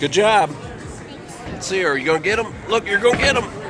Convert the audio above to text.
Good job. Let's see, are you going to get them? Look, you're going to get them.